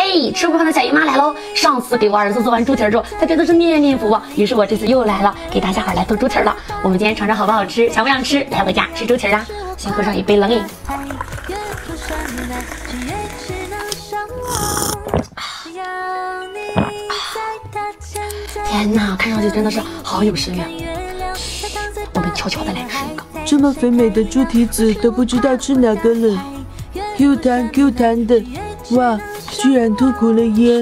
嘿，吃不饭的小姨妈来喽！上次给我儿子做完猪蹄之后，他觉得是念念不忘，于是我这次又来了，给大家伙来做猪蹄了。我们今天尝尝好不好吃，想不想吃？来我家吃猪蹄啦！先喝上一杯冷饮。天哪，看上去真的是好有食欲。我们悄悄的来吃一个。 这么肥美的猪蹄子都不知道吃哪个了 ，Q 弹 Q 弹的，哇，居然吐苦了耶！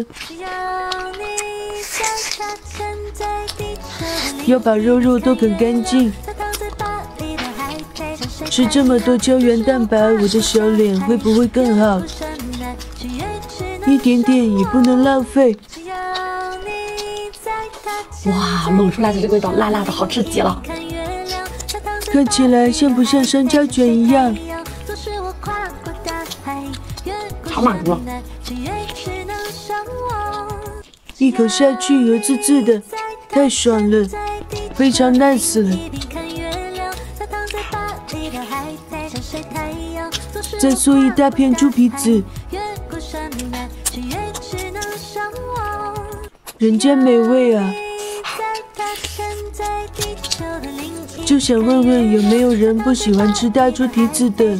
要把肉都啃干净。吃这么多胶原蛋白，我的小脸会不会更好？一点点也不能浪费。 哇，卤出来的这个味道辣辣的，好吃极了。 看起来像不像香蕉卷一样？ 好满足。 一口下去油滋滋的，太爽了，非常nice了。再嗦一大片猪皮子，人间美味啊！就想问问有没有人不喜欢吃大猪蹄子的？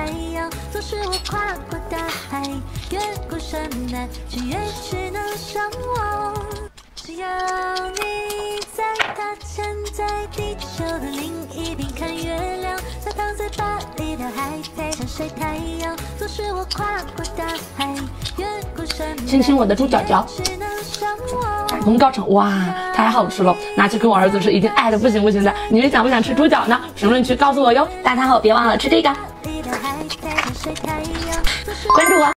亲亲我的猪脚脚，大功告成，哇，太好吃了！拿去跟我儿子吃，已经爱的不行不行的。你们想不想吃猪脚呢？评论区告诉我哟！大餐后别忘了吃这个，关注我。